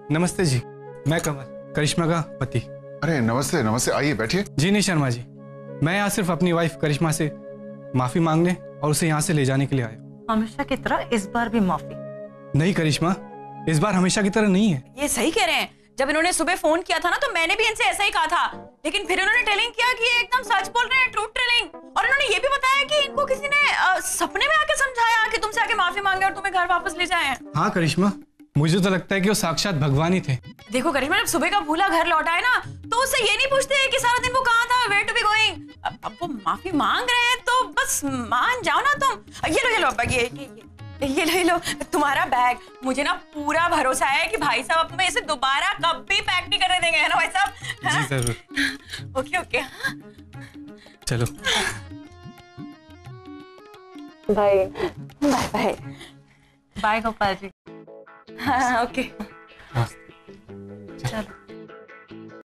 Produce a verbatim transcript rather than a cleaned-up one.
नमस्ते जी, मैं कमल, करिश्मा का पति। अरे नमस्ते नमस्ते, आइए बैठिए। जी नहीं शर्मा जी, मैं यहाँ सिर्फ अपनी वाइफ करिश्मा से माफी मांगने और उसे यहाँ से ले जाने के लिए आया। हमेशा की तरह इस बार भी माफी? नहीं करिश्मा, इस बार हमेशा की तरह नहीं है। ये सही कह रहे हैं। जब इन्होंने सुबह फोन किया था ना तो मैंने भी इनसे ऐसा ही कहा था, लेकिन फिर इन्होंने टेलिंग किया कि ये एकदम सच बोल रहे हैं, ट्रूथ टेलिंग। और इन्होंने ये भी बताया कि इनको किसी ने आ, सपने में आके समझाया कि तुमसे आके माफी मांगे और तुम्हें घर वापस ले जाए। हाँ करिश्मा, मुझे तो लगता है कि वो साक्षात भगवान ही थे। देखो करिश्मा, जब सुबह का भूला घर लौटा है ना तो उससे ये नहीं पूछते कि सारा दिन वो कहाँ था, वेयर टू बी गोइंग। अब वो माफी मांग रहे हैं तो बस मान जाओ ना तुम। ये लो ये लो ये, ये, ये, ये लो ये लो तुम्हारा बैग। मुझे ना पूरा भरोसा है कि भाई साहब अब तुम्हें इसे दोबारा कभी पैक नहीं करने देंगे, है ना भाई साहब? जी जरूर। ओके ओके चलो bye bye bye bye Gopal ji. हाँ ओके हाँ। चलो।